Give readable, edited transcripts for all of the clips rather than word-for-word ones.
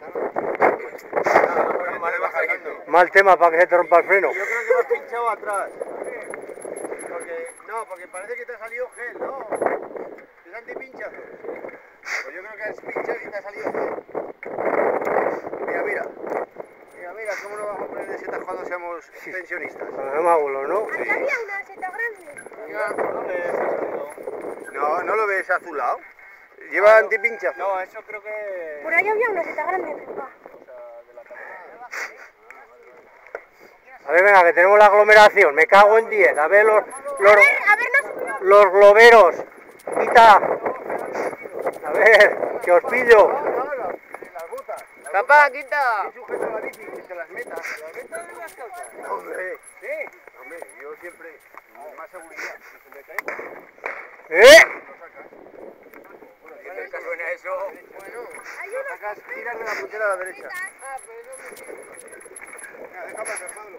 Mal tema para que se te rompa el freno. Yo creo que me has pinchado atrás. Porque parece que te ha salido gel, ¿no? ¿Es antipinchazo? Pues yo creo que has pinchado y te ha salido gel. Mira. Mira, ¿cómo nos vamos a poner de setas cuando seamos pensionistas? Somos abuelos, ¿no? Aquí había una seta grande. No lo ves azulado. ¿Lleva antipinchazo? No, eso creo que... Por ahí había una seta grande, papá. A ver, venga, que tenemos la aglomeración. Me cago en 10. A ver A ver, no se... los globeros. Quita. A ver, que os pillo. Las botas. ¡Papá, quita! ¿Qué sujeta la bici? Que te las metas. ¿Te las metas en las calzas? Hombre. ¿Sí? Hombre, yo siempre... Más seguridad. Si se me cae... Lo sacas. Bueno, ¿Qué suena eso? Bueno, sacas, tiras de la puntera a la derecha. Venga, deja pasar, Pablo.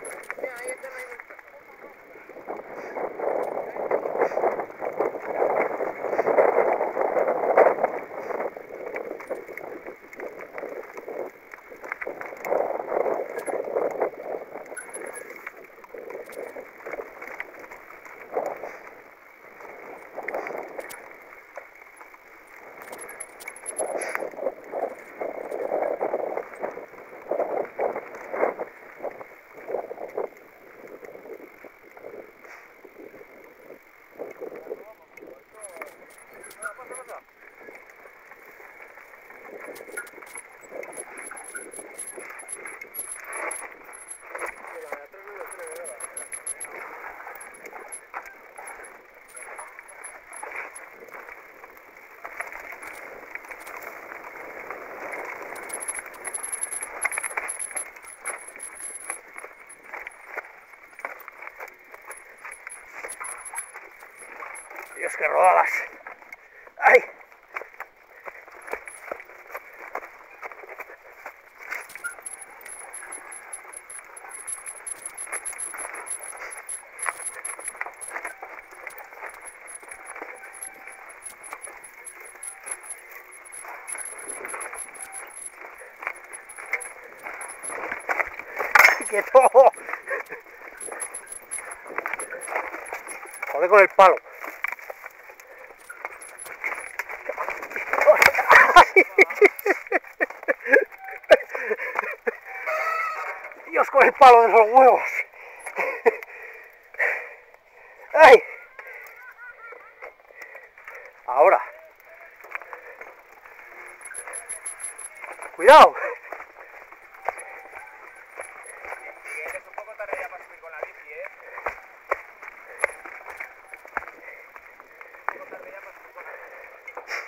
Dios, que rodadas. ¡Ay! ¡Quieto! Joder con el palo. Dios, con el palo de los huevos. ¡Ay! Ahora. Cuidado. Eres un poco tarde ya para subir con la bici, ¿eh? Un poco tarde ya para subir con la bici.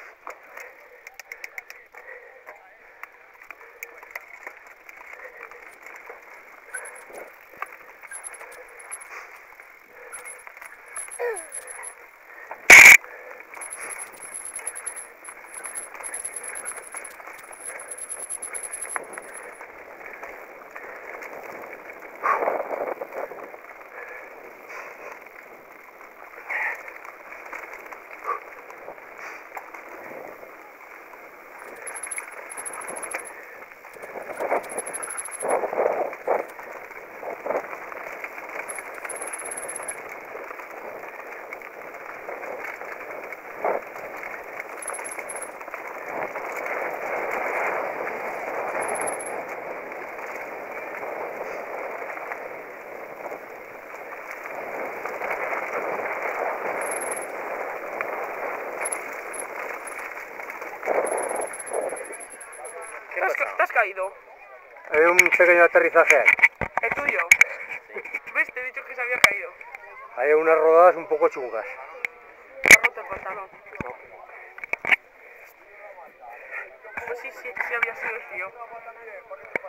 ¿Te has caído? Hay un pequeño aterrizaje ahí. ¿El tuyo? Sí. ¿Ves? Te he dicho que se había caído. Hay unas rodadas un poco chungas. Te ha roto el pantalón. Pues sí, había sido el tío.